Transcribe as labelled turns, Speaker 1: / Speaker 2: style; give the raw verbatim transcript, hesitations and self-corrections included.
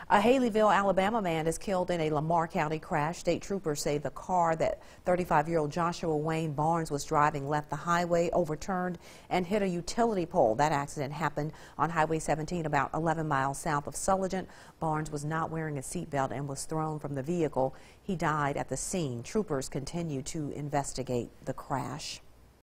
Speaker 1: A Haleyville, Alabama man is killed in a Lamar County crash. State troopers say the car that thirty-five-year-old Joshua Wayne Barnes was driving left the highway, overturned, and hit a utility pole. That accident happened on Highway seventeen about eleven miles south of Sulligent. Barnes was not wearing a seatbelt and was thrown from the vehicle. He died at the scene. Troopers continue to investigate the crash.